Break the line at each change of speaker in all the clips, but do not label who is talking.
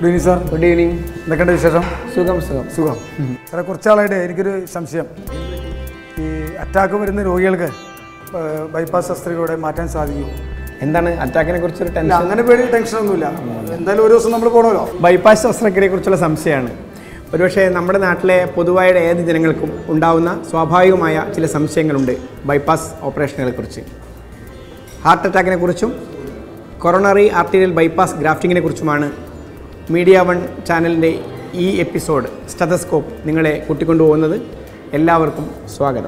Good evening, sir.
Good evening.
എന്തൊക്കെയുണ്ട് വിശേഷം?
സുഖം.
സാറേ, കുറച്ചാളായിട്ട് എനിക്കൊരു സംശയം. ഈ അറ്റാക്ക് വരുന്ന രോഗികൾക്ക് ബൈപ്പാസ് ശസ്ത്രക്രിയയോടെ മാറ്റാൻ സാധിക്കും.
എന്താണ് അറ്റാക്കിനെ കുറിച്ചൊരു ടെൻഷൻ?
അങ്ങനെ പേടി ടെൻഷനൊന്നുമില്ല. എന്തായാലും ഒരു ദിവസം നമ്മൾ പോകണമല്ലോ.
ബൈപ്പാസ് ശസ്ത്രക്രിയയെ കുറിച്ചുള്ള സംശയമാണ്. ഒരുപക്ഷെ നമ്മുടെ നാട്ടിലെ പൊതുവായ ഏത് ജനങ്ങൾക്കും ഉണ്ടാവുന്ന സ്വാഭാവികമായ ചില സംശയങ്ങളുണ്ട് ബൈപ്പാസ് ഓപ്പറേഷനുകളെക്കുറിച്ച്. ഹാർട്ട് അറ്റാക്കിനെ കുറിച്ചും കൊറോണറി ആർട്ടീരിയൽ ബൈപ്പാസ് ഗ്രാഫ്റ്റിങ്ങിനെ കുറിച്ചുമാണ് മീഡിയ വൺ ചാനലിൻ്റെ ഈ എപ്പിസോഡ് സ്റ്റെതസ്കോപ്പ് നിങ്ങളെ കൂട്ടിക്കൊണ്ടുപോകുന്നത്. എല്ലാവർക്കും സ്വാഗതം.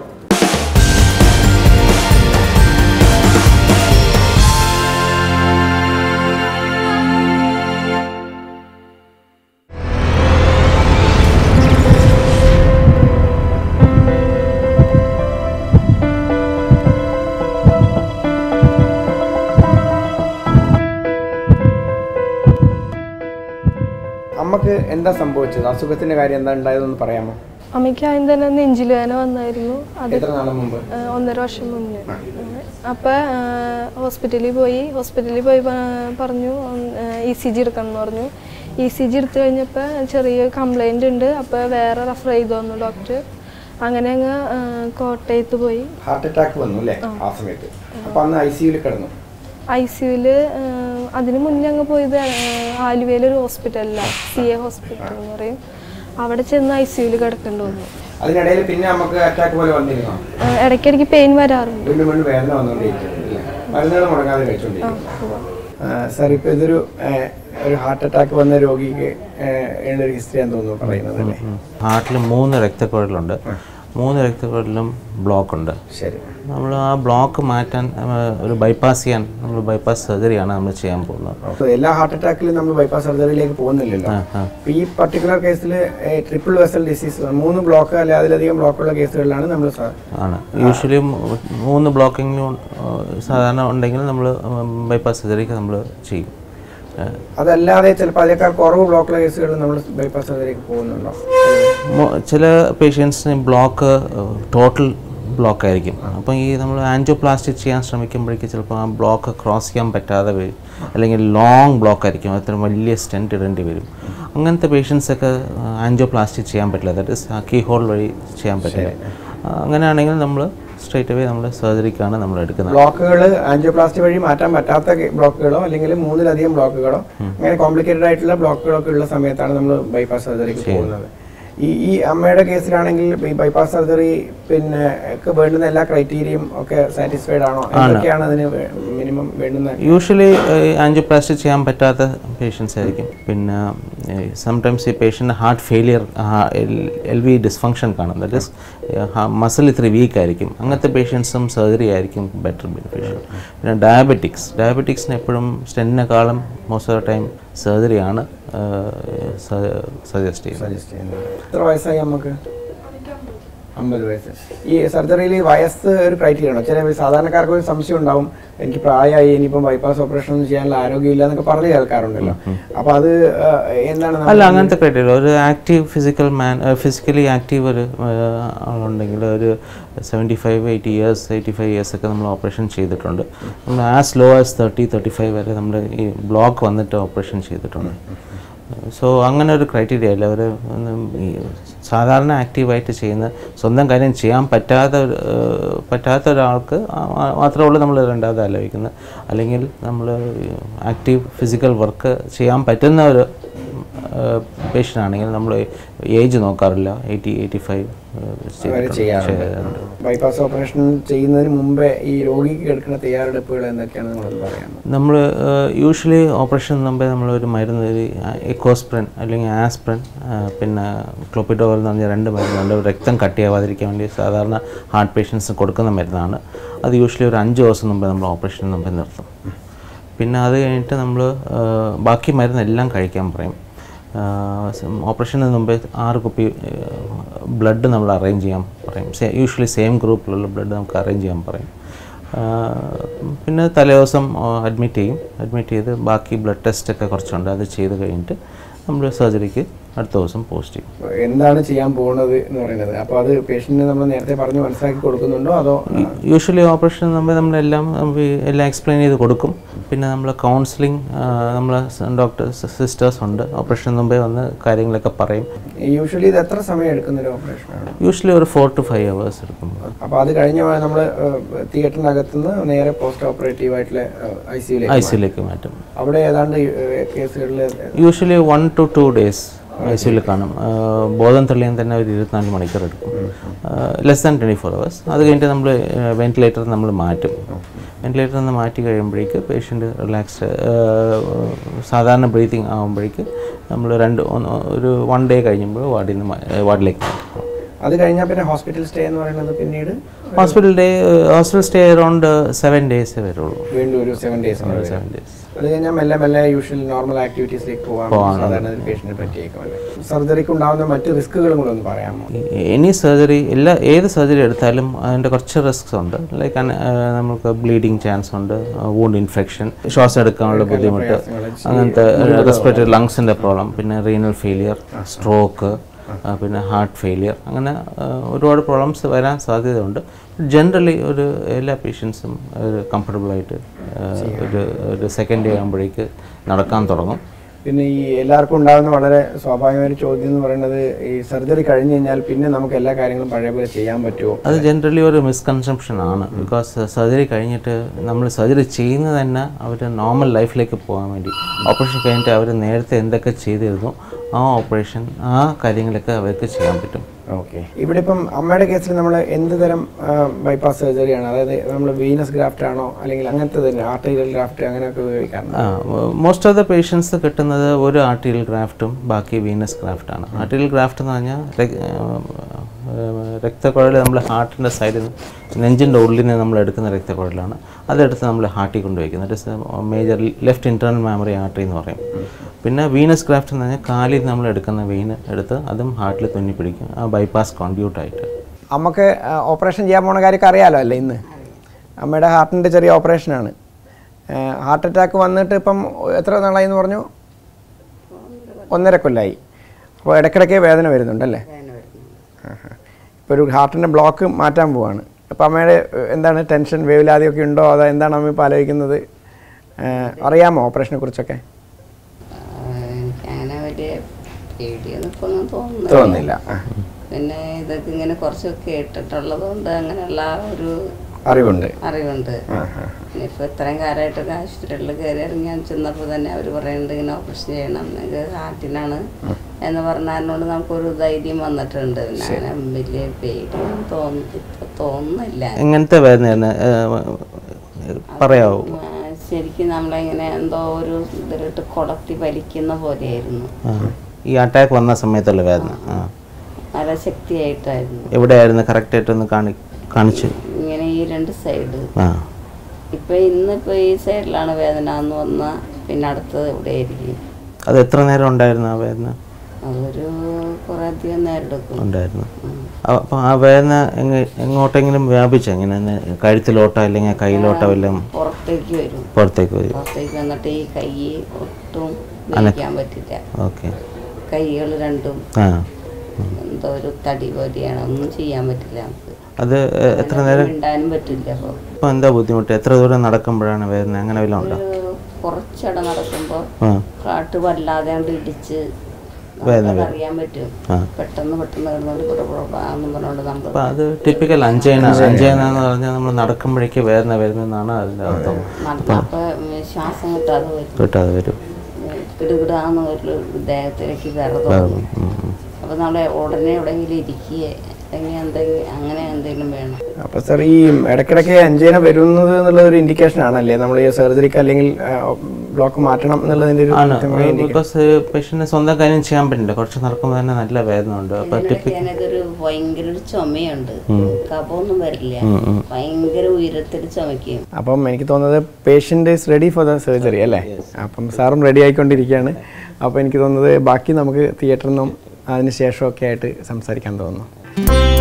അമ്മക്ക് എന്താ സംഭവിച്ചത്? അസുഖത്തിന്റെ കാര്യം എന്താ ഉണ്ടായതെന്ന് പറയാമോ?
അമ്മയ്ക്ക് ആദ്യം തന്നെ നെഞ്ചിലുവേദന വന്നായിരുന്നു. അത്
എത്ര നാൾ മുമ്പ്?
1.5 വർഷം മുന്നേ. അപ്പോൾ ഹോസ്പിറ്റലിൽ പോയി പറഞ്ഞു ECG എടുക്കണം എന്ന് പറഞ്ഞു. ECG എടുത്തു കഴിഞ്ഞപ്പോൾ ചെറിയ കംപ്ലൈൻറ്റ് ഉണ്ട്. അപ്പോൾ വേറെ റെഫർ ചെയ്തു തന്നു ഡോക്ടർ. അങ്ങനെ അങ്ങ് കോട്ടയത്ത് പോയി.
ഹാർട്ട് അറ്റാക്ക് വന്നു അല്ലേ ആ സമയത്ത്? അപ്പോൾ അന്ന് ICUയിൽ കിടന്നു.
ICUയിൽ അതിന് മുന്നേ അങ്ങ് പോയത് ആലുവയിലൊരു ഹോസ്പിറ്റലിലാണ്, CA ഹോസ്പിറ്റൽ എന്ന് പറയും. അവിടെ ചെന്ന് ICUയിൽ കിടക്കേണ്ടി വന്നു.
അതിനിടയിൽ പിന്നെ നമുക്ക് അറ്റാക്ക് പോലെ വന്നിരുന്നോ?
ഇടയ്ക്കിടയ്ക്ക് പെയിൻ വരാറുണ്ട്.
വേദന വന്നുകൊണ്ടിരിക്കും. മരുന്നുകൾ മുടങ്ങാതെ കഴിച്ചുകൊണ്ടിരിക്കും. സാർ, ഇപ്പോൾ ഇതൊരു ഹാർട്ട് അറ്റാക്ക് വന്ന രോഗിക്ക് ഉള്ളൊരു ഹിസ്റ്ററി ആണെന്ന് തോന്നുന്നു പറയുന്നത് അല്ലേ?
ഹാർട്ടിൽ 3 രക്തക്കുഴലുണ്ട്. 3 രക്തക്കുഴലിലും ബ്ലോക്ക് ഉണ്ട്. ശരി. നമ്മൾ ആ ബ്ലോക്ക് മാറ്റാൻ ഒരു ബൈപ്പാസ് ചെയ്യാൻ നമ്മൾ ബൈപ്പാസ് സർജറിയാണ് നമ്മൾ ചെയ്യാൻ പോകുന്നത്.
എല്ലാ ഹാർട്ട് അറ്റാക്കിലും നമ്മൾ ബൈപ്പാസ് സർജറിയിലേക്ക് പോകുന്നില്ലല്ലോ. ഈ പർട്ടിക്കുലർ കേസിൽ ട്രിപ്പിൾ വെസൽ ഡിസീസ് 3 ബ്ലോക്ക് അല്ലെ അതിലധികം ബ്ലോക്കുള്ള കേസുകളിലാണ് നമ്മൾ
ആണ് യൂഷ്വലി 3 ബ്ലോക്കിങ്ങിലും സാധാരണ ഉണ്ടെങ്കിൽ നമ്മൾ ബൈപ്പാസ് സർജറിക്ക് നമ്മൾ ചെയ്യും.
അതല്ലാതെ ചിലപ്പോൾ അതിനേക്കാൾ കുറവ് ബ്ലോക്കുള്ള കേസുകളിൽ നമ്മൾ ബൈപ്പാസ് സർജറിക്ക് പോകുന്നുണ്ടോ?
ചില പേഷ്യൻസിന് ബ്ലോക്ക് ടോട്ടൽ ബ്ലോക്ക് ആയിരിക്കും. അപ്പം ഈ നമ്മൾ ആൻജിയോപ്ലാസ്റ്റി ചെയ്യാൻ ശ്രമിക്കുമ്പോഴേക്കും ചിലപ്പോൾ ആ ബ്ലോക്ക് ക്രോസ് ചെയ്യാൻ പറ്റാതെ വരും, അല്ലെങ്കിൽ ലോങ് ബ്ലോക്ക് ആയിരിക്കും, അത്ര വലിയ സ്റ്റെൻറ്റ് ഇടേണ്ടി വരും. അങ്ങനത്തെ പേഷ്യൻസൊക്കെ ആൻജിയോപ്ലാസ്റ്റി ചെയ്യാൻ പറ്റില്ല, ദാറ്റ് ഇസ് കീ ഹോൾ വഴി ചെയ്യാൻ പറ്റില്ല. അങ്ങനെയാണെങ്കിൽ നമ്മൾ സ്ട്രേറ്റ് അവേ നമ്മൾ സർജറിക്കാണ് നമ്മൾ എടുക്കുന്നത്.
ബ്ലോക്കുകൾ ആൻജിയോപ്ലാസ്റ്റി വഴി മാറ്റാൻ പറ്റാത്ത ബ്ലോക്കുകളോ അല്ലെങ്കിൽ 3-ലധികം ബ്ലോക്കുകളോ അങ്ങനെ കോംപ്ലിക്കേറ്റഡ് ആയിട്ടുള്ള ബ്ലോക്കുകളൊക്കെ ഉള്ള സമയത്താണ് നമ്മൾ ബൈപ്പാസ് സർജറിക്ക് പോകുന്നത്. ഈ അമ്മയുടെ കേസിലാണെങ്കിൽ ഈ ബൈപ്പാസ് സർജറി പിന്നെ വേണ്ടുന്ന എല്ലാ ക്രൈറ്റീരിയയും ഒക്കെ സാറ്റിസ്ഫൈഡ് ആണോ? എന്തൊക്കെയാണ് അതിന് മിനിമം വേണ്ടുന്ന?
യൂഷ്വലി ആൻജിയോപ്ലാസ്റ്റി ചെയ്യാൻ പറ്റാത്ത പേഷ്യൻസ് ആയിരിക്കും. പിന്നെ സംടൈംസ് ഈ patient heart failure, LV dysfunction കാണും, ദാറ്റ് ഇസ് മസിൽ ഇത്തിരി വീക്ക് ആയിരിക്കും. അങ്ങനത്തെ പേഷ്യൻസും സർജറി ആയിരിക്കും ബെറ്റർ ബെനിഫിഷ്യൽ. പിന്നെ ഡയബറ്റിക്സിന് എപ്പോഴും സ്റ്റെൻറ്റിനെക്കാളും മോസ്റ്റ് ഓഫ് ദ ടൈം സർജറിയാണ് സജസ്റ്റ് ചെയ്യുന്നത്.
എത്ര വയസ്സായി നമുക്ക്? 50 വയസ്സ്. ഈ സർജറിയിൽ വയസ്സ് ഒരു ക്രൈറ്റീരിയ ആണോ? ചില സാധാരണക്കാർക്ക് ഒരു സംശയം ഉണ്ടാവും, എനിക്ക് പ്രായമായി ഇനിയിപ്പം ബൈപ്പാസ് ഓപ്പറേഷൻ ഒന്നും ചെയ്യാനുള്ള ആരോഗ്യമില്ല എന്നൊക്കെ പറഞ്ഞു കേൾക്കാറുണ്ടല്ലോ. അപ്പോൾ അത് എന്താണ്?
അല്ല, അങ്ങനത്തെ ക്രൈറ്റീരിയ ഒരു ആക്റ്റീവ് ഫിസിക്കലി ആക്റ്റീവ് ഒരു ആളുണ്ടെങ്കിൽ ഒരു 75-80 ഇയേഴ്സ് 85 ഇയേഴ്സ് ഒക്കെ നമ്മൾ ഓപ്പറേഷൻ ചെയ്തിട്ടുണ്ട്. നമ്മൾ ആസ് ലോ ആസ് 30-35 വരെ നമ്മൾ ഈ ബ്ലോക്ക് വന്നിട്ട് ഓപ്പറേഷൻ ചെയ്തിട്ടുണ്ട്. സോ അങ്ങനെ ഒരു ക്രൈറ്റീരിയ അല്ല. അവർ സാധാരണ ആക്റ്റീവായിട്ട് ചെയ്യുന്ന സ്വന്തം കാര്യം ചെയ്യാൻ പറ്റാത്ത ഒരാൾക്ക് മാത്രമേ ഉള്ളൂ നമ്മൾ രണ്ടാമത് ആലോചിക്കുന്നത്. അല്ലെങ്കിൽ നമ്മൾ ആക്റ്റീവ് ഫിസിക്കൽ വർക്ക് ചെയ്യാൻ പറ്റുന്ന ഒരു പേഷ്യൻ്റ് ആണെങ്കിൽ നമ്മൾ ഏജ് നോക്കാറില്ല. 80-85
ബൈപ്പാസ് ഓപ്പറേഷൻ ചെയ്യുന്നതിന് മുമ്പേ ഈ രോഗിക്ക് എടുക്കുന്ന തയ്യാറെടുപ്പുകൾ എന്തൊക്കെയാണ് നമ്മളത് പറയാമോ?
നമ്മൾ യൂഷ്വലി ഓപ്പറേഷൻ മുമ്പേ നമ്മളൊരു മരുന്ന്, ഒരു എക്കോസ്പ്രിൻ അല്ലെങ്കിൽ ആസ്പ്രിൻ, പിന്നെ ക്ലോപ്പിഡോൾ എന്ന് പറഞ്ഞ 2 മരുന്നുണ്ട്. രക്തം കട്ടിയാവാതിരിക്കാൻ വേണ്ടി സാധാരണ ഹാർട്ട് പേഷ്യൻസിന് കൊടുക്കുന്ന മരുന്നാണ്. അത് യൂഷ്വലി ഒരു 5 ദിവസം മുമ്പേ നമ്മൾ ഓപ്പറേഷന് മുമ്പേ നിർത്തും. പിന്നെ അത് കഴിഞ്ഞിട്ട് നമ്മൾ ബാക്കി മരുന്നെല്ലാം കഴിക്കാൻ പറയും. ഓപ്പറേഷന് മുമ്പേ 6 കുപ്പി ബ്ലഡ് നമ്മൾ അറേഞ്ച് ചെയ്യാൻ പറയും. യൂഷ്വലി സെയിം ഗ്രൂപ്പിലുള്ള ബ്ലഡ് നമുക്ക് അറേഞ്ച് ചെയ്യാൻ പറയും. പിന്നെ തലേദിവസം അഡ്മിറ്റ് ചെയ്ത് ബാക്കി ബ്ലഡ് ടെസ്റ്റൊക്കെ കുറച്ചുണ്ട്, അത് ചെയ്ത് കഴിഞ്ഞിട്ട് നമ്മൾ സർജറിക്ക് അടുത്ത ദിവസം പോസ്റ്റ് ചെയ്യും.
എന്താണ് ചെയ്യാൻ പോകുന്നത് എന്ന് പറയുന്നത്, അപ്പോൾ അത് പേഷ്യൻറ്റിന് നമ്മൾ നേരത്തെ പറഞ്ഞ് മനസ്സിലാക്കി കൊടുക്കുന്നുണ്ടോ അതോ?
യൂഷ്വലി ഓപ്പറേഷൻ നമ്മളെല്ലാം എക്സ്പ്ലെയിൻ ചെയ്ത് കൊടുക്കും. പിന്നെ നമ്മൾ കൗൺസിലിംഗ്, നമ്മളെ ഡോക്ടേഴ്സ് സിസ്റ്റേഴ്സ് ഉണ്ട്, ഓപ്പറേഷൻ മുമ്പേ വന്ന് കാര്യങ്ങളൊക്കെ പറയും.
യൂഷ്വലി ഇത് എത്ര സമയം എടുക്കുന്നൊരു ഓപ്പറേഷനാണ്?
യൂഷ്വലി ഒരു 4 to 5 hours എടുക്കും.
അപ്പോൾ അത് കഴിഞ്ഞ നമ്മൾ തിയേറ്ററിനകത്തുനിന്ന് നേരെ പോസ്റ്റ് ഓപ്പറേറ്റീവ് ആയിട്ടുള്ള ഐസിയുലേക്ക്
മാറ്റും.
അവിടെ ഏതാണ്ട് കേസുകളിൽ
യൂഷ്വലി 1 to 2 days ഐസിയുയിൽ കാണും. ബോധം തെളിയാൻ തന്നെ ഒരു 24 മണിക്കൂർ എടുക്കും, ലെസ് ദാൻ 24 hours. അത് കഴിഞ്ഞിട്ട് നമ്മൾ വെന്റിലേറ്റർ നമ്മൾ മാറ്റും. വെന്റിലേറ്ററിൽ നിന്ന് മാറ്റി കഴിയുമ്പോഴേക്ക് പേഷ്യൻ്റ് റിലാക്സ്ഡ് സാധാരണ ബ്രീത്തിങ് ആകുമ്പോഴേക്ക് നമ്മൾ ഒരു 1 day കഴിയുമ്പോൾ വാർഡിലേക്ക് മാറ്റും.
അത് കഴിഞ്ഞാൽ പിന്നെ ഹോസ്പിറ്റൽ സ്റ്റേ എന്ന് പറയുന്നത് പിന്നീട്
ഹോസ്പിറ്റൽ സ്റ്റേ അറൗണ്ട് 7 days വരുള്ളൂ.
വീണ്ടും ഒരു 7 days. അത് കഴിഞ്ഞാൽ മെല്ലെ യൂഷ്വൽ നോർമൽ ആക്ടിവിറ്റീസിലേക്ക് പോകാൻ സാധാരണ പേഷ്യൻറ്റിനെ പറ്റിയേക്കുമല്ലേ. സർജറിക്ക് ഉണ്ടാകുന്ന മറ്റ് റിസ്കുകളും കൂടെ ഒന്ന് പറയാമോ?
എനി സർജറി ഏത് സർജറി എടുത്താലും അതിൻ്റെ കുറച്ച് റിസ്ക്സ് ഉണ്ട്. ലൈക്ക് നമുക്ക് ബ്ലീഡിങ് ചാൻസ് ഉണ്ട്, വൂണ്ട് ഇൻഫെക്ഷൻ, ശ്വാസം എടുക്കാനുള്ള ബുദ്ധിമുട്ട്, അങ്ങനത്തെ റെസ്പിറേറ്ററി ലങ്സിൻ്റെ പ്രോബ്ലം, പിന്നെ റീനൽ ഫെയിലിയർ, സ്ട്രോക്ക്, പിന്നെ ഹാർട്ട് ഫെയിലിയർ, അങ്ങനെ ഒരുപാട് പ്രോബ്ലംസ് വരാൻ സാധ്യതയുണ്ട്. ജനറലി എല്ലാ പേഷ്യൻസും ഒരു കംഫർട്ടബിളായിട്ട് ഒരു സെക്കൻഡ് ഡേ ആകുമ്പോഴേക്ക് നടക്കാൻ തുടങ്ങും.
പിന്നെ ഈ എല്ലാവർക്കും ഉണ്ടാകുന്ന വളരെ സ്വാഭാവികമായ ഒരു ചോദ്യം എന്ന് പറയുന്നത്, ഈ സർജറി കഴിഞ്ഞ് കഴിഞ്ഞാൽ പിന്നെ നമുക്ക് എല്ലാ കാര്യങ്ങളും പഴയ പോലെ ചെയ്യാൻ പറ്റുമോ?
അത് ജനറലി ഒരു മിസ്കൺസെപ്ഷൻ ആണ്. ബിക്കോസ് സർജറി കഴിഞ്ഞിട്ട് നമ്മൾ സർജറി ചെയ്യുന്നത് തന്നെ അവർ നോർമൽ ലൈഫിലേക്ക് പോകാൻ വേണ്ടി. ഓപ്പറേഷൻ കഴിഞ്ഞിട്ട് അവർ നേരത്തെ എന്തൊക്കെ ചെയ്തിരുന്നു ആ ഓപ്പറേഷൻ ആ കാര്യങ്ങളൊക്കെ അവർക്ക് ചെയ്യാൻ പറ്റും.
ഓക്കെ. ഇവിടെ ഇപ്പം അമ്മയുടെ കേസിൽ നമ്മൾ എന്ത് തരം ബൈപ്പാസ് സർജറിയാണ്? അതായത് നമ്മൾ വീനസ് ഗ്രാഫ്റ്റ് ആണോ അല്ലെങ്കിൽ അങ്ങനത്തെ തന്നെ ആർട്ടീരിയൽ ഗ്രാഫ്റ്റ് അങ്ങനെയൊക്കെ ഉപയോഗിക്കാറുണ്ട്?
മോസ്റ്റ് ഓഫ് ദ പേഷ്യൻസ് കിട്ടുന്നത് ഒരു ആർട്ടീരിയൽ ഗ്രാഫ്റ്റും ബാക്കി വീനസ് ഗ്രാഫ്റ്റാണ്. ആർട്ടീരിയൽ ഗ്രാഫ്റ്റ് എന്ന് പറഞ്ഞാൽ രക്തക്കുഴൽ നമ്മൾ ഹാർട്ടിൻ്റെ സൈഡിൽ നിന്ന് നെഞ്ചിൻ്റെ ഉള്ളിൽ നിന്ന് നമ്മൾ എടുക്കുന്ന രക്തക്കുഴലാണ്. അതെടുത്ത് നമ്മൾ ഹാർട്ടിൽ കൊണ്ടുവയ്ക്കുന്നത്. It is major left internal mammary artery എന്ന് പറയും. പിന്നെ വീനസ് ഗ്രാഫ്റ്റ് എന്ന് പറഞ്ഞാൽ കാലിൽ നമ്മൾ എടുക്കുന്ന വെയിൻ എടുത്ത് അതും ഹാർട്ടിൽ തുന്നി പിടിക്കും, ആ ബൈപ്പാസ് കോൺഡ്യൂട്ടായിട്ട്.
അമ്മക്ക് ഓപ്പറേഷൻ ചെയ്യാൻ പോകുന്ന കാര്യമൊക്കെ അറിയാമല്ലോ അല്ലേ? ഇന്ന് അമ്മയുടെ ഹാർട്ടിൻ്റെ ചെറിയ ഓപ്പറേഷനാണ്. ഹാർട്ട് അറ്റാക്ക് വന്നിട്ട് ഇപ്പം എത്ര നാളായി എന്ന് പറഞ്ഞു? 1.5 കൊല്ലമായി. അപ്പോൾ ഇടയ്ക്കിടയ്ക്ക് വേദന വരുന്നുണ്ടല്ലേ? ഇപ്പോൾ ഒരു ഹാർട്ടിൻ്റെ ബ്ലോക്ക് മാറ്റാൻ പോവാണ്. അപ്പോൾ അമ്മയുടെ എന്താണ് ടെൻഷൻ, വേവലാതിയൊക്കെ ഉണ്ടോ? അതോ എന്താണ് അമ്മ ഇപ്പോൾ ആലോചിക്കുന്നത്? അറിയാമോ ഓപ്പറേഷനെ കുറിച്ചൊക്കെ?
അങ്ങനെ വലിയ പേടിയൊന്നും
തോന്നുന്നില്ല.
പിന്നെ ഇതൊക്കെ ഇങ്ങനെ കുറച്ചൊക്കെ കേട്ടിട്ടുള്ളത് കൊണ്ട് അങ്ങനെയുള്ള ഒരു
അറിവുണ്ട്.
ഇനിയിപ്പോൾ ഇത്രയും കാലമായിട്ടൊക്കെ ആശുപത്രികളിൽ കയറി ഇറങ്ങി ചെന്നപ്പോൾ തന്നെ അവർ പറയുന്നുണ്ട് ഇങ്ങനെ ഓപ്പറേഷൻ ചെയ്യണം, ഇത് ഹാർട്ടിനാണ് എന്ന് പറഞ്ഞതിനോട് നമുക്കൊരു ധൈര്യം വന്നിട്ടുണ്ട്. പിന്നെ അങ്ങനെ വലിയ പേടിയൊന്നും തോന്നുന്നില്ല.
എങ്ങനത്തെ വേദന പറയാവോ?
ശരിക്കും നമ്മളിങ്ങനെ എന്തോ ഒരു ഇതിലിട്ട് കുടത്തി വലിക്കുന്ന പോലെയായിരുന്നു
ഈ അറ്റാക്ക് വന്ന സമയത്തുള്ള വേദന.
നല്ല ശക്തിയായിട്ടായിരുന്നു.
എവിടെയായിരുന്നു കറക്റ്റായിട്ടൊന്ന് കാണിച്ചു?
ഇങ്ങനെ ഈ 2 സൈഡ്. ഇന്നിപ്പോ ഈ സൈഡിലാണ് വേദന എന്ന് വന്നാൽ പിന്നെ അടുത്തത് ഇവിടെ ആയിരിക്കും.
അത് എത്ര നേരം ഉണ്ടായിരുന്നു ആ വേദന?
അതൊരു കുറേ അധികം നേരം എടുക്കും
ഉണ്ടായിരുന്നു. അപ്പോൾ ആ വേദന എങ്ങോട്ടെങ്കിലും വ്യാപിച്ചോ? എങ്ങനെ കഴുത്തിലോട്ടോ അല്ലെങ്കിൽ കയ്യിലോട്ടോ വല്ലതും? പുറത്തേക്ക് വരും.
വന്നിട്ട് ഈ കൈ ഒട്ടും നനയ്ക്കാൻ പറ്റില്ല.
ഓക്കെ.
കൈകൾ രണ്ടും എന്തോ ഒരു തടി പോലെയാണ്, ഒന്നും ചെയ്യാൻ പറ്റില്ല നമുക്ക്.
അത് എത്ര നേരം
ഇണ്ടാനും പറ്റില്ല.
അപ്പോൾ എന്താ ബുദ്ധിമുട്ട്? എത്ര ദൂരം നടക്കുമ്പോഴാണ് വേദന? അങ്ങനെ വല്ലതും ഉണ്ടോ?
കുറച്ചട നടക്കുമ്പോൾ കാട്ട് വല്ലാതെ ഇടിച്ച് അറിയാൻ പറ്റും. പെട്ടെന്ന് കിടന്നുകൊണ്ട് നമുക്ക്.
അപ്പോൾ അത് ടിപ്പിക്കൽ അഞ്ചൈന എന്ന് പറഞ്ഞാൽ നമ്മൾ നടക്കുമ്പോഴേക്ക് വേദന വരുന്നതെന്നാണ് അതിൻ്റെ അർത്ഥം.
അപ്പോൾ ശ്വാസം
കിട്ടാതെ വരും.
കിടുകിടാന്ന് ഒരു ദേഹത്തിലേക്ക് വേറെ തോന്നും. അപ്പോൾ നമ്മൾ ഉടനെ എവിടെയെങ്കിലും ഇരിക്കുകയെ അങ്ങനെ എന്തെങ്കിലും വേണം.
അപ്പോൾ സാർ ഈ ഇടയ്ക്കിടയ്ക്ക് അഞ്ചൈന വരുന്നത് എന്നുള്ള ഒരു ഇൻഡിക്കേഷൻ ആണല്ലേ നമ്മൾ ഈ സർജറിക്ക് അല്ലെങ്കിൽ ബ്ലോക്ക് മാറ്റണം എന്നുള്ളതിൻ്റെ ഒരു?
ബിക്കോസ് പേഷ്യന്റിന് സ്വന്തം കാര്യം ചെയ്യാൻ പറ്റില്ല, കുറച്ച് നടക്കുമ്പോൾ തന്നെ നല്ല വേദന ഉണ്ട്.
ഞാനതൊരു ഭയങ്കര ഒരു ചുമയുണ്ട്, കഫമൊന്നും വരില്ല, ഭയങ്കര ഉയരത്തിൽ ചുമയ്ക്കും.
അപ്പം എനിക്ക് തോന്നുന്നത് patient is ready for the surgery അല്ലേ? അപ്പം സാറും റെഡി ആയിക്കൊണ്ടിരിക്കുകയാണ്. അപ്പോൾ എനിക്ക് തോന്നുന്നത് ബാക്കി നമുക്ക് തിയേറ്ററിൽ നിന്നും അതിന് ശേഷമൊക്കെ ആയിട്ട് സംസാരിക്കാൻ തോന്നുന്നു.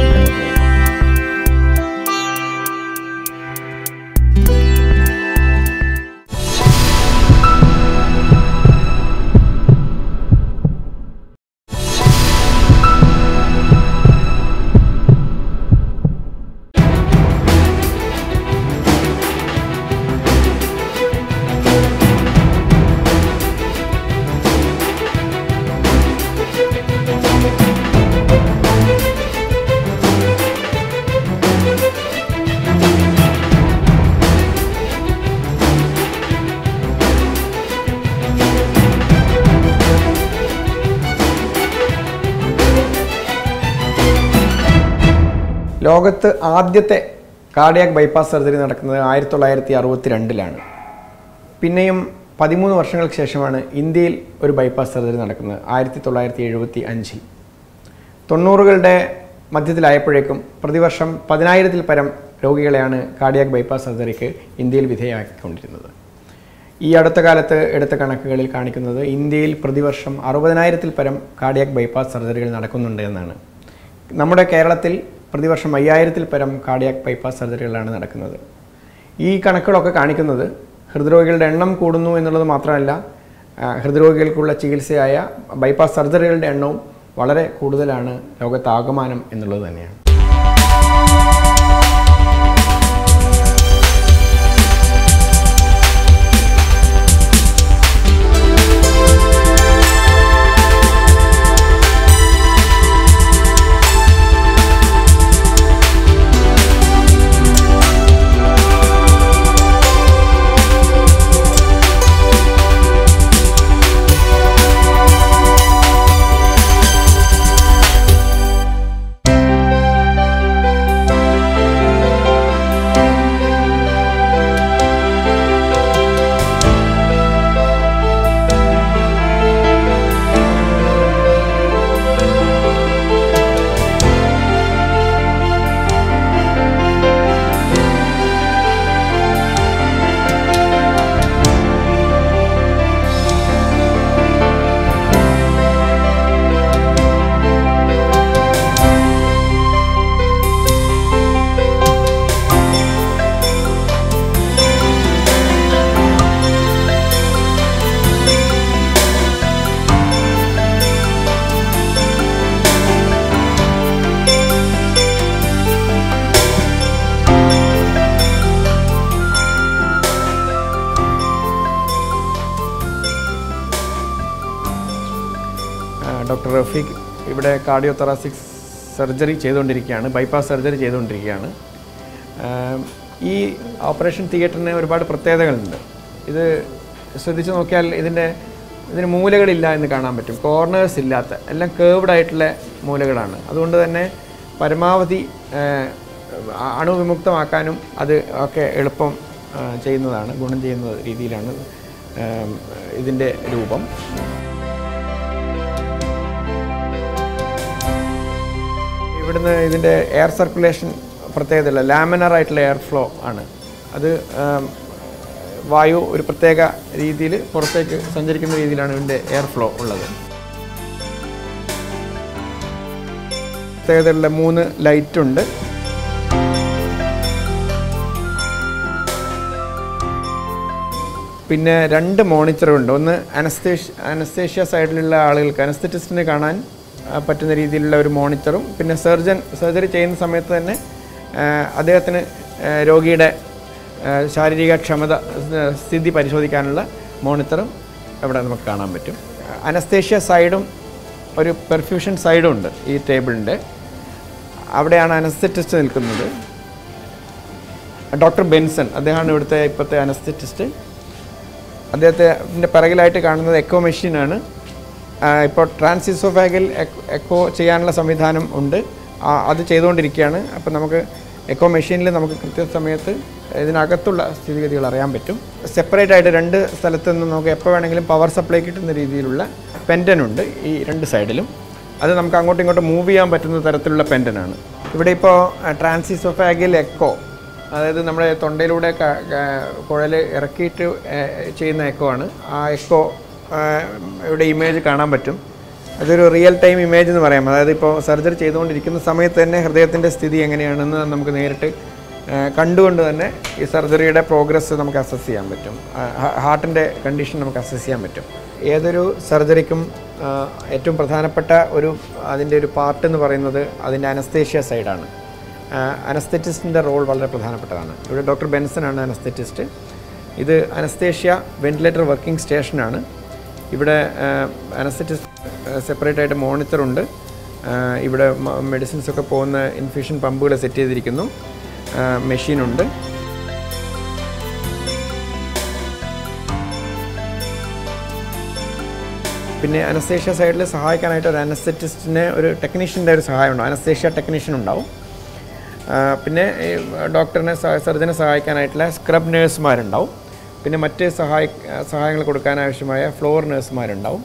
ലോകത്ത് ആദ്യത്തെ കാർഡിയാക് ബൈപ്പാസ് സർജറി നടക്കുന്നത് 1962-ലാണ്. പിന്നെയും 13 വർഷങ്ങൾക്ക് ശേഷമാണ് ഇന്ത്യയിൽ ഒരു ബൈപ്പാസ് സർജറി നടക്കുന്നത് 1975. 90കളുടെ മധ്യത്തിലായപ്പോഴേക്കും പ്രതിവർഷം 10,000-ൽ പരം രോഗികളെയാണ് കാർഡിയാക് ബൈപ്പാസ് സർജറിക്ക് ഇന്ത്യയിൽ വിധേയമാക്കിക്കൊണ്ടിരുന്നത്. ഈ അടുത്ത കാലത്ത് എടുത്ത കണക്കുകളിൽ കാണിക്കുന്നത് ഇന്ത്യയിൽ പ്രതിവർഷം 60,000-ൽ പരം കാർഡിയാക് ബൈപ്പാസ് സർജറികൾ നടക്കുന്നുണ്ട് എന്നാണ്. നമ്മുടെ കേരളത്തിൽ പ്രതിവർഷം 5,000-ൽ പരം കാർഡിയാക് ബൈപ്പാസ് സർജറികളാണ് നടക്കുന്നത്. ഈ കണക്കുകളൊക്കെ കാണിക്കുന്നത് ഹൃദ്രോഗികളുടെ എണ്ണം കൂടുന്നു എന്നുള്ളത് മാത്രമല്ല, ഹൃദ്രോഗികൾക്കുള്ള ചികിത്സയായ ബൈപ്പാസ് സർജറികളുടെ എണ്ണവും വളരെ കൂടുതലാണ് ലോകത്താകമാനം എന്നുള്ളത് തന്നെയാണ്. ഡോക്ടർ റഫീഖ് ഇവിടെ കാർഡിയോതൊറാസിക് സർജറി ചെയ്തുകൊണ്ടിരിക്കുകയാണ്, ബൈപ്പാസ് സർജറി ചെയ്തുകൊണ്ടിരിക്കുകയാണ്. ഈ ഓപ്പറേഷൻ തിയേറ്ററിന് ഒരുപാട് പ്രത്യേകതകളുണ്ട്. ഇത് ശ്രദ്ധിച്ച് നോക്കിയാൽ ഇതിന് മൂലകളില്ല എന്ന് കാണാൻ പറ്റും. കോർണേഴ്സ് ഇല്ലാത്ത, എല്ലാം കേർവ്ഡ് ആയിട്ടുള്ള മൂലകളാണ്. അതുകൊണ്ട് തന്നെ പരമാവധി അണുവിമുക്തമാക്കാനും അത് ഒക്കെ എളുപ്പം ചെയ്യുന്നതാണ്, ഗുണം ചെയ്യുന്ന രീതിയിലാണ് ഇതിൻ്റെ രൂപം. ഇവിടുന്ന് ഇതിൻ്റെ എയർ സർക്കുലേഷൻ പ്രത്യേകതയുള്ള ലാമിനർ ആയിട്ടുള്ള എയർ ഫ്ലോ ആണ്. അത് വായു ഒരു പ്രത്യേക രീതിയിൽ പുറത്തേക്ക് സഞ്ചരിക്കുന്ന രീതിയിലാണ് ഇതിൻ്റെ എയർ ഫ്ലോ ഉള്ളത്. പ്രത്യേകതയുള്ള 3 ലൈറ്റുണ്ട്. പിന്നെ 2 മോണിറ്ററുണ്ട്. ഒന്ന് അനസ്തേഷ്യ സൈഡിലുള്ള ആളുകൾക്ക്, അനസ്തറ്റിസ്റ്റിനെ കാണാൻ പറ്റുന്ന രീതിയിലുള്ള ഒരു മോണിറ്ററും, പിന്നെ സർജറി ചെയ്യുന്ന സമയത്ത് തന്നെ അദ്ദേഹത്തിന് രോഗിയുടെ ശാരീരിക സ്ഥിതി പരിശോധിക്കാനുള്ള മോണിറ്ററും ഇവിടെ നമുക്ക് കാണാൻ പറ്റും. അനസ്തേഷ്യ സൈഡും ഒരു പെർഫ്യൂഷൻ സൈഡും ഉണ്ട് ഈ ടേബിളിൻ്റെ. അവിടെയാണ് അനസ്തറ്റിസ്റ്റ് നിൽക്കുന്നത്. ഡോക്ടർ ബെൻസൺ, അദ്ദേഹമാണ് ഇവിടുത്തെ ഇപ്പോഴത്തെ അനസ്തറ്റിസ്റ്റ്. അദ്ദേഹത്തിൻ്റെ പിറകിലായിട്ട് കാണുന്നത് എക്കോ മെഷീനാണ്. ഇപ്പോൾ ട്രാൻസിസോഫാഗൽ എക്കോ ചെയ്യാനുള്ള സംവിധാനം ഉണ്ട്, അത് ചെയ്തുകൊണ്ടിരിക്കുകയാണ്. അപ്പോൾ നമുക്ക് എക്കോ മെഷീനിൽ നമുക്ക് കൃത്യസമയത്ത് ഇതിനകത്തുള്ള സ്ഥിതിഗതികൾ അറിയാൻ പറ്റും. സെപ്പറേറ്റ് ആയിട്ട് 2 സ്ഥലത്ത് നിന്ന് നമുക്ക് എപ്പോൾ വേണമെങ്കിലും പവർ സപ്ലൈ കിട്ടുന്ന രീതിയിലുള്ള പെൻഡനുണ്ട് ഈ 2 സൈഡിലും. അത് നമുക്ക് അങ്ങോട്ടും ഇങ്ങോട്ടും മൂവ് ചെയ്യാൻ പറ്റുന്ന തരത്തിലുള്ള പെൻഡനാണ്. ഇവിടെ ഇപ്പോൾ ട്രാൻസിസോഫാഗൽ എക്കോ, അതായത് നമ്മുടെ തൊണ്ടയിലൂടെ കുഴൽ ഇറക്കിയിട്ട് ചെയ്യുന്ന എക്കോ ആണ്. ആ എക്കോ ഇവിടെ ഇമേജ് കാണാൻ പറ്റും. അതൊരു റിയൽ ടൈം ഇമേജ് എന്ന് പറയാം. അതായത് ഇപ്പോൾ സർജറി ചെയ്തുകൊണ്ടിരിക്കുന്ന സമയത്ത് തന്നെ ഹൃദയത്തിൻ്റെ സ്ഥിതി എങ്ങനെയാണെന്ന് നമുക്ക് നേരിട്ട് കണ്ടുകൊണ്ട് തന്നെ ഈ സർജറിയുടെ പ്രോഗ്രസ് നമുക്ക് അസസ് ചെയ്യാൻ പറ്റും. ഹാർട്ടിൻ്റെ കണ്ടീഷൻ നമുക്ക് അസസ് ചെയ്യാൻ പറ്റും. ഏതൊരു സർജറിക്കും ഏറ്റവും പ്രധാനപ്പെട്ട അതിൻ്റെ ഒരു പാർട്ട് എന്ന് പറയുന്നത് അതിൻ്റെ അനസ്തേഷ്യ സൈഡാണ്. അനസ്തെറ്റിസ്റ്റിൻ്റെ റോൾ വളരെ പ്രധാനപ്പെട്ടതാണ്. ഇവിടെ ഡോക്ടർ ബെൻസനാണ് അനസ്തെറ്റിസ്റ്റ്. ഇത് അനസ്തേഷ്യ വെന്റിലേറ്റർ വർക്കിംഗ് സ്റ്റേഷനാണ്. ഇവിടെ അനസ്തെറ്റിസ്റ്റ് സെപ്പറേറ്റ് ആയിട്ട് മോണിറ്ററുണ്ട്. ഇവിടെ മെഡിസിൻസൊക്കെ പോകുന്ന ഇൻഫ്യൂഷൻ പമ്പുകൾ സെറ്റ് ചെയ്തിരിക്കുന്നു. മെഷീനുണ്ട്. പിന്നെ അനസ്തേഷ്യ സൈഡിൽ സഹായിക്കാനായിട്ട് ഒരു അനസ്തെറ്റിസ്റ്റിന് ഒരു ടെക്നീഷ്യൻ്റെ ഒരു സഹായമുണ്ടാവും. അനസ്തേഷ്യ ടെക്നീഷ്യൻ ഉണ്ടാവും. പിന്നെ ഈ സർജനെ സഹായിക്കാനായിട്ടുള്ള സ്ക്രബ് നേഴ്സുമാരുണ്ടാവും. പിന്നെ മറ്റ് സഹായങ്ങൾ കൊടുക്കാനാവശ്യമായ ഫ്ലോർ നേഴ്സുമാരുണ്ടാവും.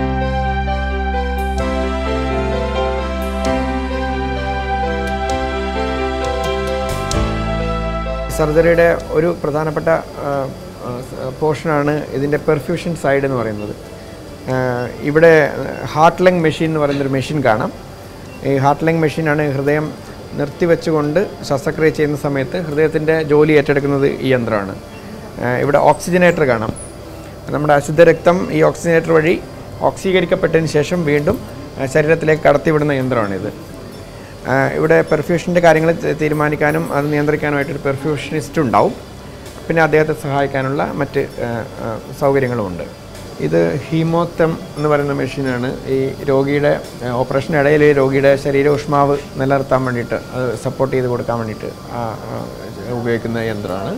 സർജറിയുടെ ഒരു പ്രധാനപ്പെട്ട പോർഷനാണ് ഇതിൻ്റെ പെർഫ്യൂഷൻ സൈഡ് എന്ന് പറയുന്നത്. ഇവിടെ ഹാർട്ട് ലങ് മെഷീൻ എന്ന് പറയുന്നൊരു മെഷീൻ കാണാം. ഈ ഹാർട്ട് ലങ് മെഷീനാണ് ഹൃദയം നിർത്തിവെച്ചുകൊണ്ട് ശസ്ത്രക്രിയ ചെയ്യുന്ന സമയത്ത് ഹൃദയത്തിൻ്റെ ജോലി ഏറ്റെടുക്കുന്നത് ഈ യന്ത്രമാണ്. ഇവിടെ ഓക്സിജനേറ്റർ കാണാം. നമ്മുടെ അശുദ്ധ രക്തം ഈ ഓക്സിജനേറ്റർ വഴി ഓക്സീകരിക്കപ്പെട്ടതിന് ശേഷം വീണ്ടും ശരീരത്തിലേക്ക് കടത്തിവിടുന്ന യന്ത്രമാണിത്. ഇവിടെ പെർഫ്യൂഷൻ്റെ കാര്യങ്ങൾ തീരുമാനിക്കാനും അത് നിയന്ത്രിക്കാനുമായിട്ടൊരു പെർഫ്യൂഷനിസ്റ്റ് ഉണ്ടാവും. പിന്നെ അദ്ദേഹത്തെ സഹായിക്കാനുള്ള മറ്റ് സൗകര്യങ്ങളുമുണ്ട്. ഇത് ഹീമോത്തം എന്ന് പറയുന്ന മെഷീനാണ്. ഈ രോഗിയുടെ ഓപ്പറേഷനിടയിൽ രോഗിയുടെ ശരീര ഊഷ്മാവ് നിലനിർത്താൻ വേണ്ടിയിട്ട് അത് സപ്പോർട്ട് ചെയ്ത് കൊടുക്കാൻ വേണ്ടിയിട്ട് ഉപയോഗിക്കുന്ന യന്ത്രമാണ്.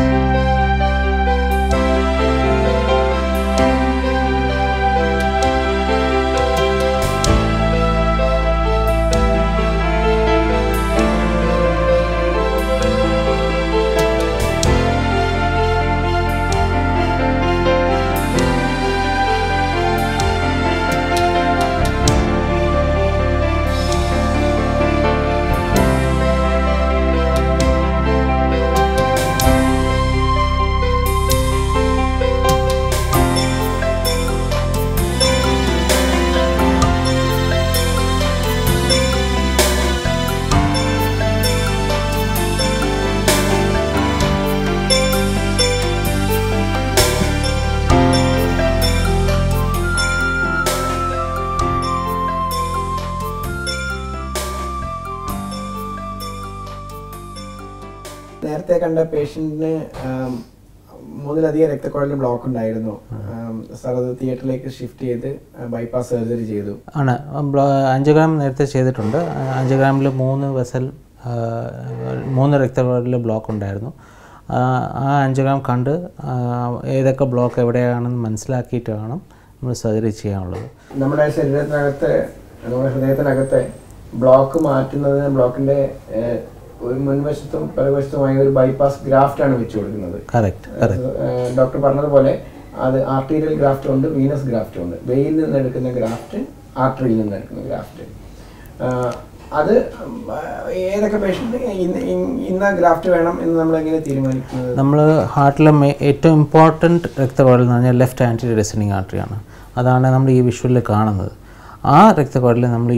നേരത്തെ കണ്ട പേഷ്യൻറ്റിന് 3-ലധികം രക്തക്കുഴലിൽ ബ്ലോക്ക് ഉണ്ടായിരുന്നു. സാർ അത് തിയേറ്ററിലേക്ക് ഷിഫ്റ്റ് ചെയ്ത് ബൈപ്പാസ് സർജറി ചെയ്തു.
ആണ്. ആൻജിയോഗ്രാം നേരത്തെ ചെയ്തിട്ടുണ്ട്. ആൻജിയോഗ്രാമിൽ 3 രക്തക്കുഴലിൽ ബ്ലോക്ക് ഉണ്ടായിരുന്നു. ആ ആൻജിയോഗ്രാം കണ്ട് ഏതൊക്കെ ബ്ലോക്ക് എവിടെയാണെന്ന് മനസ്സിലാക്കിയിട്ട് വേണം നമ്മൾ സർജറി ചെയ്യാനുള്ളത്.
നമ്മുടെ ശരീരത്തിനകത്ത്, നമ്മുടെ ഹൃദയത്തിനകത്തെ ബ്ലോക്ക് മാറ്റുന്നതിന് ബ്ലോക്കിൻ്റെ ഒരു മുൻവശത്തും പിറകുവശത്തുമായി ഒരു ബൈപ്പാസ് ഗ്രാഫ്റ്റ് ആണ് വെച്ച് കൊടുക്കുന്നത്. ഡോക്ടർ പറഞ്ഞതുപോലെ അത് ആർട്ടീരിയൽ ഗ്രാഫ്റ്റ് ഉണ്ട്, വീനസ് ഗ്രാഫ്റ്റ് ഉണ്ട്. വെയിൽ നിന്ന് എടുക്കുന്ന ഗ്രാഫ്റ്റ്, ആർട്ടറിയിൽ നിന്ന് എടുക്കുന്ന ഗ്രാഫ്റ്റ്. അത് ഏതൊക്കെ പേഷ്യൻ്റ് ഇന്ന ഗ്രാഫ്റ്റ് വേണം എന്ന് നമ്മൾ എങ്ങനെ തീരുമാനിക്കുന്നത്?
നമ്മൾ ഹാർട്ടിലെ ഏറ്റവും ഇമ്പോർട്ടൻറ്റ് രക്തക്കുഴൽ എന്ന് പറഞ്ഞാൽ ലെഫ്റ്റ് ആൻറ്റീരിയർ ഡിസെൻഡിങ് ആർട്ടറിയാണ്. അതാണ് നമ്മൾ ഈ വിഷ്വലിൽ കാണുന്നത്. ആ രക്തക്കുഴലിൽ നമ്മൾ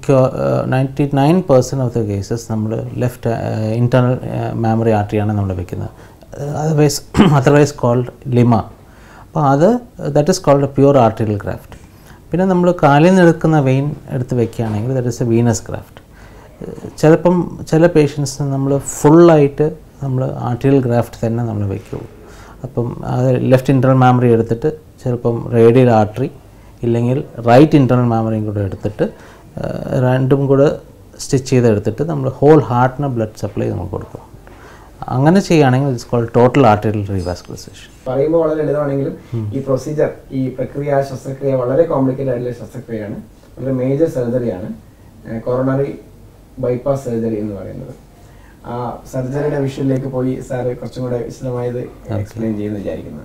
99% ഓഫ് ദ കേസസ് നമ്മൾ ലെഫ്റ്റ് ഇൻറ്റേർണൽ മാമറി ആർട്ടറിയാണ് നമ്മൾ വെക്കുന്നത്. Otherwise called LIMA. അപ്പോൾ that is called a pure arterial graft. പിന്നെ നമ്മൾ കാലിൽ നിന്ന് എടുക്കുന്ന വെയിൻ എടുത്ത് വെക്കുകയാണെങ്കിൽ that is a venous graft. ചില പേഷ്യൻസിന് നമ്മൾ ഫുള്ളായിട്ട് നമ്മൾ ആർട്ടറിയൽ ഗ്രാഫ്റ്റ് തന്നെ നമ്മൾ വയ്ക്കുള്ളൂ. അപ്പം അത് ലെഫ്റ്റ് ഇൻറ്റേർണൽ മാമറി എടുത്തിട്ട് ചിലപ്പം റേഡിയൽ ആർട്ടറി ഇല്ലെങ്കിൽ റൈറ്റ് ഇൻറ്റേർണൽ മാമറിയും കൂടെ എടുത്തിട്ട് രണ്ടും കൂടെ സ്റ്റിച്ച് ചെയ്തെടുത്തിട്ട് നമ്മൾ ഹോൾ ഹാർട്ടിന് ബ്ലഡ് സപ്ലൈ നമുക്ക് കൊടുക്കും. അങ്ങനെ ചെയ്യുകയാണെങ്കിൽ it's called total arterial revascularisation.
പറയുമ്പോൾ വളരെ ലളിതമാണെങ്കിലും ഈ പ്രൊസീജിയർ, ഈ പ്രക്രിയ, ശസ്ത്രക്രിയ വളരെ കോംപ്ലിക്കേറ്റഡ് ആയിട്ടുള്ള ശസ്ത്രക്രിയയാണ്. വളരെ മേജർ സർജറിയാണ് കൊറോണറി ബൈപ്പാസ് സർജറി എന്ന് പറയുന്നത്. ആ സർജറിയുടെ വിഷയത്തിലേക്ക് പോയി സാറ് കുറച്ചും കൂടെ വിശദമായത് എക്സ്പ്ലെയിൻ ചെയ്യുമെന്ന് വിചാരിക്കുന്നു.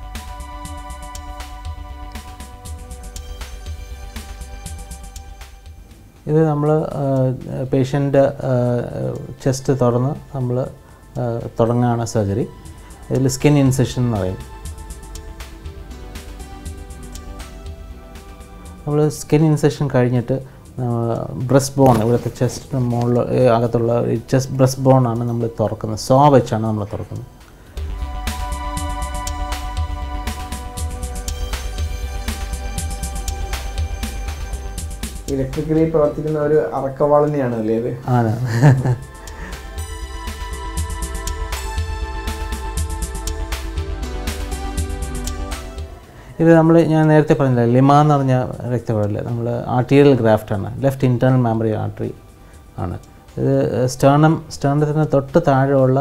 ഇത് നമ്മൾ പേഷ്യൻ്റ് ചെസ്റ്റ് തുറന്ന് നമ്മൾ തുടങ്ങുകയാണ് സർജറി. ഇതിൽ സ്കിൻ ഇൻസെഷൻ എന്ന് പറയും. നമ്മൾ സ്കിൻ ഇൻസെഷൻ കഴിഞ്ഞിട്ട് ബ്രസ്റ്റ് ബോൺ, ഇവിടുത്തെ ചെസ്റ്റിന് മുകളിൽ അകത്തുള്ള ബ്രസ്റ്റ് ബോണാണ് നമ്മൾ തുറക്കുന്നത്. സോ വെച്ചാണ് നമ്മൾ തുറക്കുന്നത്.
ഇലക്ട്രിക്കലി പ്രവർത്തിക്കുന്ന ഒരു അറക്കവാൾ തന്നെയാണ് അല്ലേ ഇത്?
ആണ്. ഇത് ഞാൻ നേരത്തെ പറഞ്ഞില്ല, ലിമ എന്ന് പറഞ്ഞ രക്തക്കുഴൽ നമ്മൾ ആർട്ടീരിയൽ ഗ്രാഫ്റ്റാണ്. ലെഫ്റ്റ് ഇൻറ്റേർണൽ മാമറി ആർട്ടറി ആണ് ഇത്. സ്റ്റേർണത്തിന് തൊട്ട് താഴെ ഉള്ള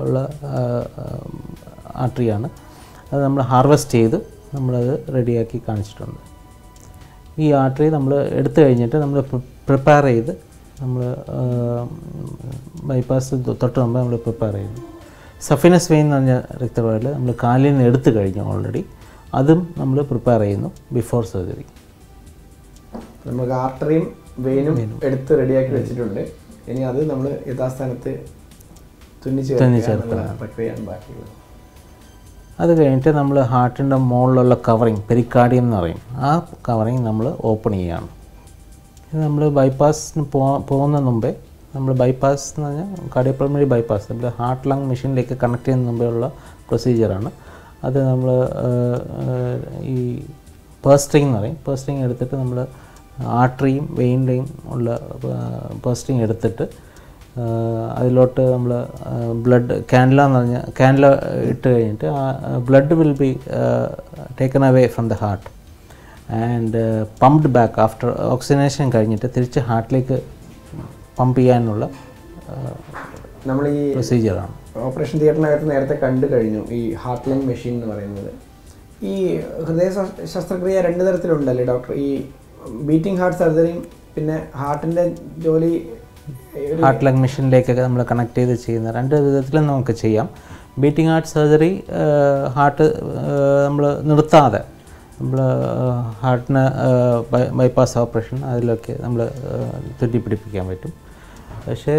ആർട്ടറിയാണ്. അത് നമ്മൾ ഹാർവെസ്റ്റ് ചെയ്ത് നമ്മളത് റെഡിയാക്കി കാണിച്ചിട്ടുണ്ട്. ഈ ആർട്ടറി നമ്മൾ എടുത്തു കഴിഞ്ഞിട്ട് നമ്മൾ പ്രിപ്പയർ ചെയ്ത് നമ്മൾ ബൈപ്പാസ് തൊട്ട് മുമ്പ് നമ്മൾ പ്രിപ്പയർ ചെയ്യുന്നു. സഫിനസ് വെയിൻ എന്ന് പറഞ്ഞ രക്തക്കുഴൽ നമ്മൾ കാലിൽ നിന്ന് എടുത്തു കഴിഞ്ഞു ഓൾറെഡി, അതും നമ്മൾ പ്രിപ്പയർ ചെയ്യുന്നു ബിഫോർ സർജറി.
നമുക്ക് ആർട്ടറിയും വെയിനും എടുത്ത് റെഡിയാക്കി വെച്ചിട്ടുണ്ട്. ഇനി അത് നമ്മൾ യഥാസ്ഥാനത്ത് തുന്നിച്ചേർക്കുന്ന പ്രക്രിയയാണ് ബാക്കിയുള്ളത്.
അത് കഴിഞ്ഞിട്ട് നമ്മൾ ഹാർട്ടിൻ്റെ മുകളിലുള്ള കവറിങ് പെരിക്കാർഡിയം എന്ന് പറയും, ആ കവറിങ് നമ്മൾ ഓപ്പൺ ചെയ്യുകയാണ്. ഇത് നമ്മൾ ബൈപ്പാസിന് പോകുന്ന മുമ്പേ നമ്മൾ ബൈപ്പാസ് എന്ന് പറഞ്ഞാൽ കാർഡിയോപൾമണറി ബൈപ്പാസ് നമ്മൾ ഹാർട്ട് ലങ് മെഷീനിലേക്ക് കണക്ട് ചെയ്യുന്ന മുമ്പേ ഉള്ള പ്രൊസീജിയറാണ്. അത് നമ്മൾ ഈ പേഴ്സ്ട്രിങ് എന്ന് പറയും, പേഴ്സ്ട്രിങ് എടുത്തിട്ട് നമ്മൾ ആർട്ടറിയും വെയിൻ്റെയും ഉള്ള പേഴ്സ്ട്രിങ് എടുത്തിട്ട് അതിലോട്ട് നമ്മൾ ബ്ലഡ് കാൻല എന്ന് പറഞ്ഞാൽ കാൻല ഇട്ട് കഴിഞ്ഞിട്ട് blood will be taken away from the heart and pumped back after oxygenation കഴിഞ്ഞിട്ട് തിരിച്ച് ഹാർട്ടിലേക്ക് പമ്പ് ചെയ്യാനുള്ള
നമ്മൾ ഈ
പ്രൊസീജിയറാണ്.
ഓപ്പറേഷൻ തിയേറ്ററിനകത്ത് നേരത്തെ കണ്ടു കഴിഞ്ഞു ഈ ഹാർട്ട് ലങ് മെഷീൻ എന്ന് പറയുന്നത്. ഈ ഹൃദയ ശസ്ത്രക്രിയ 2 തരത്തിലുണ്ടല്ലേ ഡോക്ടർ? ഈ ബീറ്റിംഗ് ഹാർട്ട് സർജറിയും പിന്നെ ഹാർട്ടിൻ്റെ ജോലി
ഹാർട്ട് ലങ് മെഷീനിലേക്കൊക്കെ നമ്മൾ കണക്ട് ചെയ്ത് ചെയ്യുന്ന 2 വിധത്തിലും നമുക്ക് ചെയ്യാം. ബീറ്റിംഗ് ഹാർട്ട് സർജറി ഹാർട്ട് നമ്മൾ നിർത്താതെ നമ്മൾ ഹാർട്ടിന് ബൈപ്പാസ് ഓപ്പറേഷൻ അതിലൊക്കെ നമ്മൾ തുന്നിപ്പിടിപ്പിക്കാൻ പറ്റും. പക്ഷേ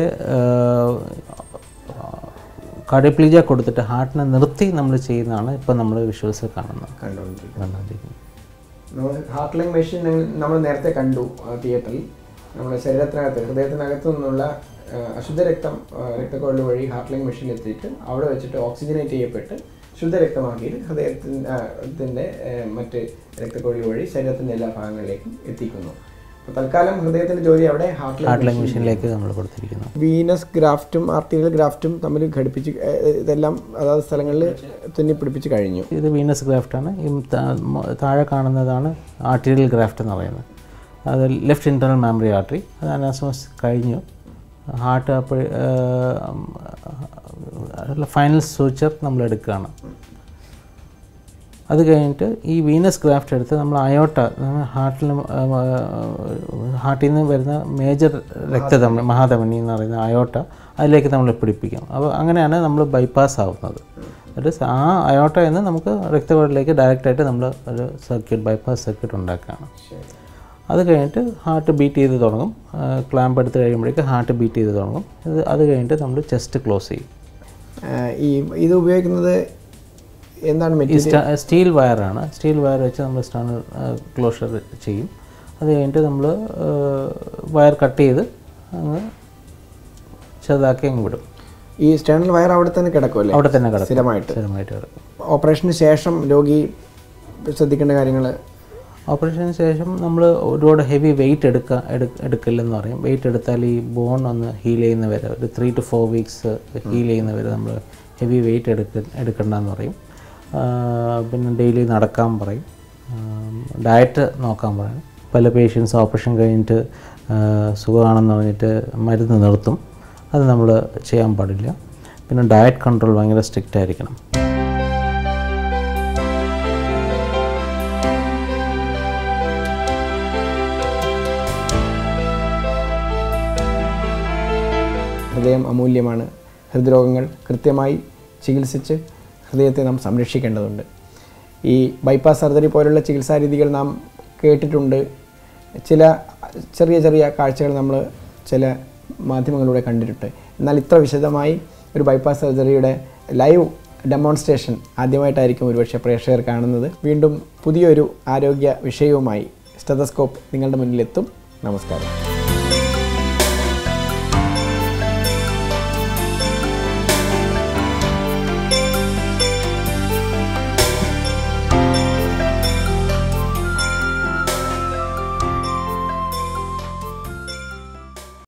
കാർഡിയോപ്ലീജിയ കൊടുത്തിട്ട് ഹാർട്ടിനെ നിർത്തി നമ്മൾ ചെയ്യുന്നതാണ് ഇപ്പോൾ നമ്മൾ വിഷ്വൽസ് കണ്ടുകൊണ്ടിരിക്കുന്നത്.
നമ്മൾ ഹാർട്ട് ലങ് മെഷീൻ നമ്മൾ നേരത്തെ കണ്ടു തിയേറ്ററിൽ. നമ്മുടെ ശരീരത്തിനകത്ത് ഹൃദയത്തിനകത്തു നിന്നുള്ള അശുദ്ധ രക്തക്കുഴൽ വഴി ഹാർട്ട് ലങ് മെഷീനിൽ എത്തിയിട്ട് അവിടെ വെച്ചിട്ട് ഓക്സിജനേറ്റ് ചെയ്യപ്പെട്ട് ശുദ്ധരക്തമാക്കിയിട്ട് ഹൃദയത്തിൻ്റെ മറ്റ് രക്തക്കുഴൽ വഴി ശരീരത്തിൻ്റെ എല്ലാ ഭാഗങ്ങളിലേക്കും എത്തിക്കുന്നു. അപ്പോൾ തൽക്കാലം ഹൃദയത്തിൻ്റെ ജോലി അവിടെ ഹാർട്ട് ലങ്
മെഷീനിലേക്ക് നമ്മൾ കൊടുത്തിരിക്കുന്നു.
വീനസ് ഗ്രാഫ്റ്റും ആർട്ടീരിയൽ ഗ്രാഫ്റ്റും തമ്മിൽ ഘടിപ്പിച്ച് ഇതെല്ലാം അതാത് സ്ഥലങ്ങളിൽ തുന്നിപ്പിടിപ്പിച്ച് കഴിഞ്ഞു.
ഇത് വീനസ് ഗ്രാഫ്റ്റാണ്. ഈ താഴെ കാണുന്നതാണ് ആർട്ടീരിയൽ ഗ്രാഫ്റ്റ് എന്ന് പറയുന്നത്. അത് ലെഫ്റ്റ് ഇൻറ്റർണൽ മെമ്മറി ആർട്ടറി. അത് അനാസ്റ്റമോസിസ് കഴിഞ്ഞു. ഹാർട്ട് അപ്പോൾ ഫൈനൽ സൂച്ചർ നമ്മൾ എടുക്കുകയാണ്. അത് കഴിഞ്ഞിട്ട് ഈ വീനസ് ഗ്രാഫ്റ്റ് എടുത്ത് നമ്മൾ അയോട്ട ഹാർട്ടിൽ നിന്ന് വരുന്ന മേജർ രക്തധമനി മഹാധമനി എന്ന് പറയുന്ന അയോട്ട അതിലേക്ക് നമ്മൾ പിടിപ്പിക്കും. അപ്പോൾ അങ്ങനെയാണ് നമ്മൾ ബൈപ്പാസ് ആവുന്നത്. അത് ആ അയോട്ട എന്ന് നമുക്ക് രക്തക്കുഴലിലേക്ക് ഡയറക്റ്റായിട്ട് നമ്മൾ ഒരു സർക്യൂട്ട് ബൈപ്പാസ് സർക്യൂട്ട് ഉണ്ടാക്കുകയാണ്. അത് കഴിഞ്ഞിട്ട് ഹാർട്ട് ബീറ്റ് ചെയ്ത് തുടങ്ങും. ക്ലാമ്പ് എടുത്ത് കഴിയുമ്പോഴേക്ക് ഹാർട്ട് ബീറ്റ് ചെയ്ത് തുടങ്ങും. അത് കഴിഞ്ഞിട്ട് നമ്മൾ ചെസ്റ്റ് ക്ലോസ് ചെയ്യും.
ഇത് ഉപയോഗിക്കുന്നത് എന്താണ് മെറ്റീരിയൽ?
സ്റ്റീൽ വയറാണ്. സ്റ്റീൽ വയർ വെച്ച് നമ്മൾ സ്റ്റേണൽ ക്ലോഷർ ചെയ്യും. അത് കഴിഞ്ഞിട്ട് നമ്മൾ വയർ കട്ട് ചെയ്ത് അങ്ങ് ചെറുതാക്കി അങ്ങ് വിടും.
ഈ സ്റ്റേണൽ വയർ അവിടെ തന്നെ കിടക്കുമല്ലേ?
അവിടെ തന്നെ കിടക്കും,
സ്ഥിരമായിട്ട്
കിടക്കും.
ഓപ്പറേഷന് ശേഷം രോഗി ശ്രദ്ധിക്കേണ്ട കാര്യങ്ങൾ?
ഓപ്പറേഷന് ശേഷം നമ്മൾ ഒരുപാട് ഹെവി വെയിറ്റ് എടുക്കില്ലെന്ന് പറയും. വെയിറ്റ് എടുത്താൽ ഈ ബോൺ ഒന്ന് ഹീൽ ചെയ്യുന്ന വരെ ഒരു 3 to 4 വീക്സ് ഹീൽ ചെയ്യുന്ന വരെ നമ്മൾ ഹെവി വെയിറ്റ് എടുക്കണ്ടെന്ന് പറയും. പിന്നെ ഡെയിലി നടക്കാൻ പറയും. ഡയറ്റ് നോക്കാൻ പറയും. പല പേഷ്യൻസ് ഓപ്പറേഷൻ കഴിഞ്ഞിട്ട് സുഖമാണെന്ന് പറഞ്ഞിട്ട് മരുന്ന് നിർത്തും. അത് നമ്മൾ ചെയ്യാൻ പാടില്ല. പിന്നെ ഡയറ്റ് കൺട്രോൾ ഭയങ്കര സ്ട്രിക്റ്റ് ആയിരിക്കണം.
ഹൃദയം അമൂല്യമാണ്. ഹൃദ്രോഗങ്ങൾ കൃത്യമായി ചികിത്സിച്ച് ഹൃദയത്തെ നാം സംരക്ഷിക്കേണ്ടതുണ്ട്. ഈ ബൈപ്പാസ് സർജറി പോലുള്ള ചികിത്സാ രീതികൾ നാം കേട്ടിട്ടുണ്ട്. ചില ചെറിയ ചെറിയ കാഴ്ചകൾ നമ്മൾ ചില മാധ്യമങ്ങളിലൂടെ കണ്ടിട്ടുണ്ട്. എന്നാൽ ഇത്ര വിശദമായി ഒരു ബൈപ്പാസ് സർജറിയുടെ ലൈവ് ഡെമോൺസ്ട്രേഷൻ ആദ്യമായിട്ടായിരിക്കും ഒരുപക്ഷെ പ്രേക്ഷകർ കാണുന്നത്. വീണ്ടും പുതിയൊരു ആരോഗ്യ വിഷയവുമായി സ്റ്റെതസ്കോപ്പ് നിങ്ങളുടെ മുന്നിലെത്തും. നമസ്കാരം.